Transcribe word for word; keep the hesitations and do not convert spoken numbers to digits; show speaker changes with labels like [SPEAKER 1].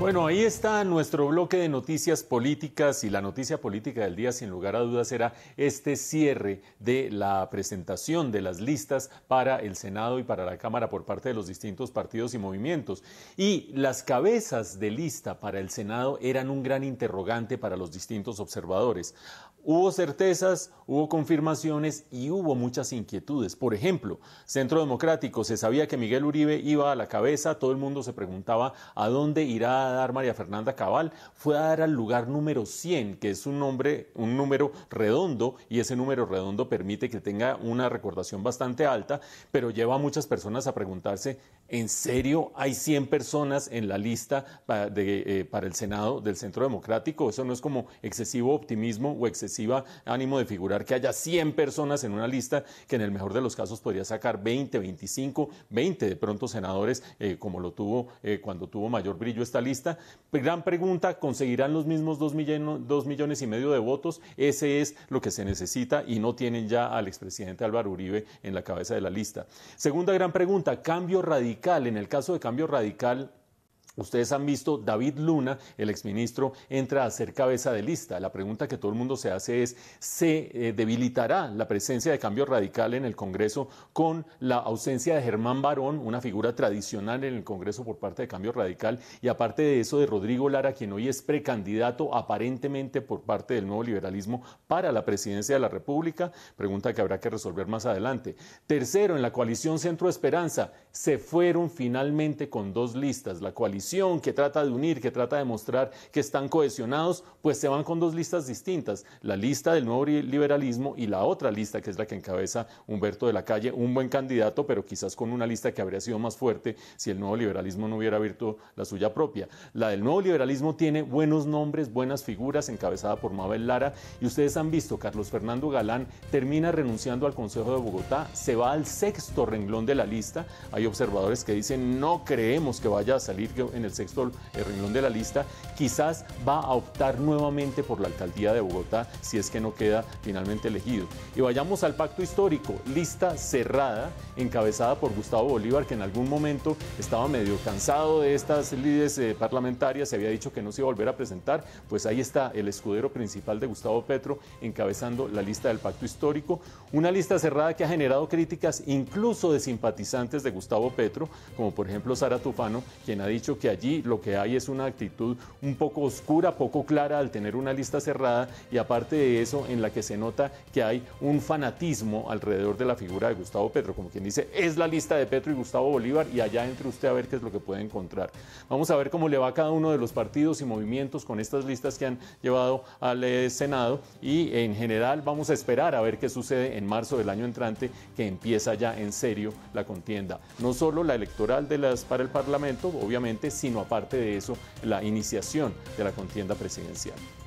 [SPEAKER 1] Bueno, ahí está nuestro bloque de noticias políticas y la noticia política del día, sin lugar a dudas, era este cierre de la presentación de las listas para el Senado y para la Cámara por parte de los distintos partidos y movimientos. Y las cabezas de lista para el Senado eran un gran interrogante para los distintos observadores. Hubo certezas, hubo confirmaciones y hubo muchas inquietudes. Por ejemplo, Centro Democrático, se sabía que Miguel Uribe iba a la cabeza, todo el mundo se preguntaba a dónde irá a dar María Fernanda Cabal. Fue a dar al lugar número cien, que es un, nombre, un número redondo, y ese número redondo permite que tenga una recordación bastante alta, pero lleva a muchas personas a preguntarse, ¿en serio hay cien personas en la lista para, de, eh, para el Senado del Centro Democrático? Eso no es como excesivo optimismo o excesivo ánimo de figurar que haya cien personas en una lista que en el mejor de los casos podría sacar veinte, veinticinco, veinte de pronto senadores, eh, como lo tuvo eh, cuando tuvo mayor brillo esta lista. Gran pregunta, ¿conseguirán los mismos dos millones, dos millones y medio de votos? Ese es lo que se necesita y no tienen ya al expresidente Álvaro Uribe en la cabeza de la lista. Segunda gran pregunta, cambio radical. En el caso de cambio radical, ustedes han visto, David Luna, el exministro, entra a ser cabeza de lista. La pregunta que todo el mundo se hace es, ¿se eh, debilitará la presencia de Cambio Radical en el Congreso con la ausencia de Germán Barón, una figura tradicional en el Congreso por parte de Cambio Radical, y aparte de eso de Rodrigo Lara, quien hoy es precandidato aparentemente por parte del nuevo liberalismo para la presidencia de la República? Pregunta que habrá que resolver más adelante. Tercero, en la coalición Centro Esperanza, se fueron finalmente con dos listas. La coalición que trata de unir, que trata de mostrar que están cohesionados, pues se van con dos listas distintas, la lista del nuevo liberalismo y la otra lista, que es la que encabeza Humberto de la Calle, un buen candidato, pero quizás con una lista que habría sido más fuerte si el nuevo liberalismo no hubiera abierto la suya propia. La del nuevo liberalismo tiene buenos nombres, buenas figuras, encabezada por Mabel Lara, y ustedes han visto, Carlos Fernando Galán termina renunciando al Consejo de Bogotá, se va al sexto renglón de la lista. Hay observadores que dicen, no creemos que vaya a salir en el sexto renglón de la lista. Quizás va a optar nuevamente por la alcaldía de Bogotá si es que no queda finalmente elegido. Y vayamos al pacto histórico, lista cerrada, encabezada por Gustavo Bolívar, que en algún momento estaba medio cansado de estas líderes eh, parlamentarias, se había dicho que no se iba a volver a presentar. Pues ahí está el escudero principal de Gustavo Petro encabezando la lista del pacto histórico, una lista cerrada que ha generado críticas incluso de simpatizantes de Gustavo Petro, como por ejemplo Sara Tufano, quien ha dicho que allí lo que hay es una actitud un poco oscura, poco clara al tener una lista cerrada, y aparte de eso en la que se nota que hay un fanatismo alrededor de la figura de Gustavo Petro, como quien dice, es la lista de Petro y Gustavo Bolívar y allá entre usted a ver qué es lo que puede encontrar. Vamos a ver cómo le va a cada uno de los partidos y movimientos con estas listas que han llevado al eh, Senado, y en general vamos a esperar a ver qué sucede en marzo del año entrante, que empieza ya en serio la contienda, no solo la electoral de las, para el Parlamento, obviamente, sino aparte de eso, la iniciación de la contienda presidencial.